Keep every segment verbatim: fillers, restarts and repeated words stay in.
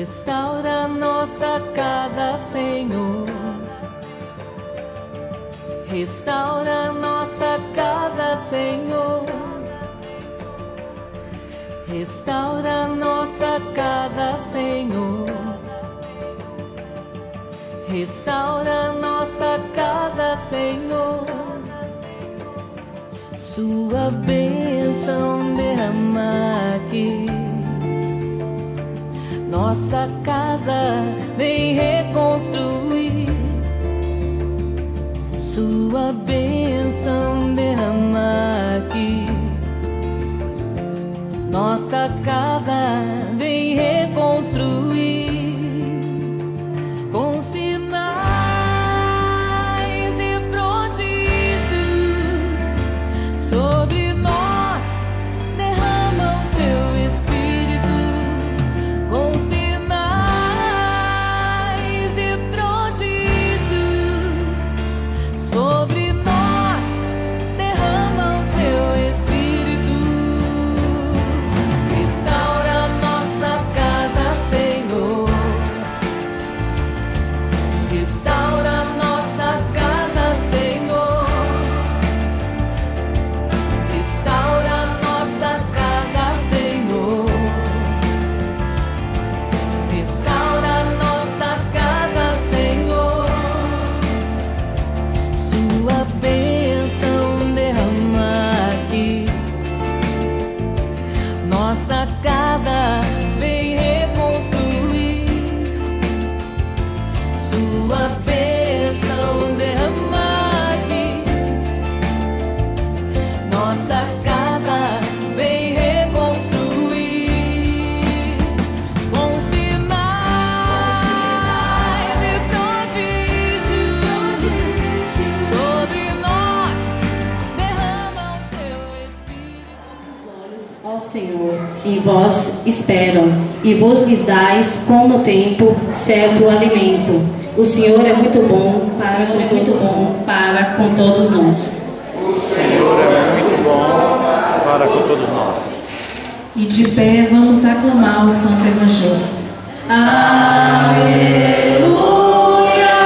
Restaura nossa casa, Senhor. Restaura nossa casa, Senhor. Restaura nossa casa, Senhor. Restaura nossa casa, Senhor. Sua bênção derrama aqui. Nossa casa vem reconstruir. Sua bênção derrama aqui. Nossa casa vem reconstruir. Com sinais e prodígios sobre nós derrama o seu Espírito. Com sinais e prodígios sobre nós derrama o seu Espírito. Restaura nossa casa, Senhor. Restaura nossa casa, Senhor. Restaura nossa casa, Senhor. Restaura nossa casa, Senhor. Sua bênção derrama aqui. Nossa casa vem reconstruir. Sua bênção derrama aqui. Nossa casa vem reconstruir. Com sinais e prodígios sobre nós derrama o seu Espírito. Ó Senhor, em vós esperam, e vos lhes dais, com no tempo, certo alimento. O Senhor é muito bom para com muito bom para com todos nós. O Senhor é muito bom para com todos nós. E de pé vamos aclamar o Santo Evangelho. Aleluia,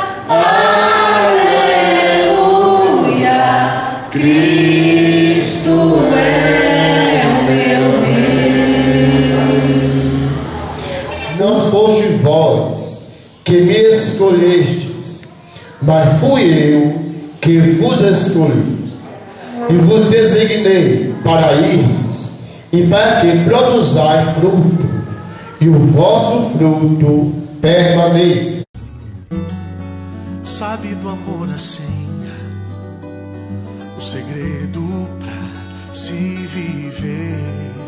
aleluia, Cristo é o meu Rei. Não foste vós que me escolhestes, mas fui eu que vos escolhi, e vos designei para irdes, e para que produzais fruto, e o vosso fruto permaneça. Sabe do amor a senha, o segredo pra se viver.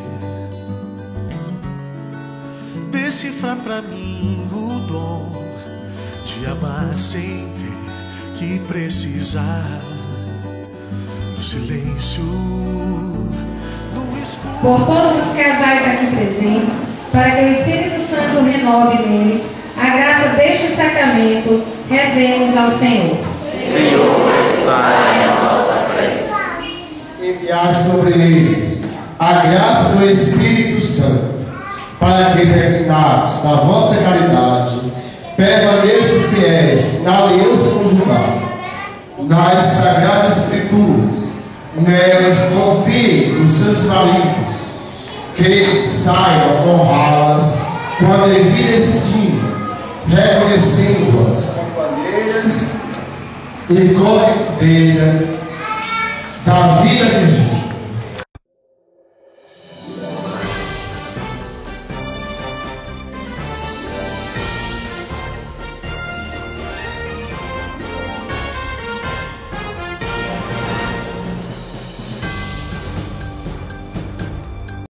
Decifra pra mim o dom de amar sem ter que precisar do silêncio, do escuro. Por todos os casais aqui presentes, para que o Espírito Santo renove neles a graça deste sacramento, rezemos ao Senhor. Senhor, sai a nossa prece. Enviai sobre eles a graça do Espírito Santo, para que, terminados na vossa caridade, permaneçam fiéis na aliança conjugal, nas sagradas escrituras, nelas confiem os seus maridos, que saibam honrá-las com a devida estima, reconhecendo-as companheiras e corredeiras da vida de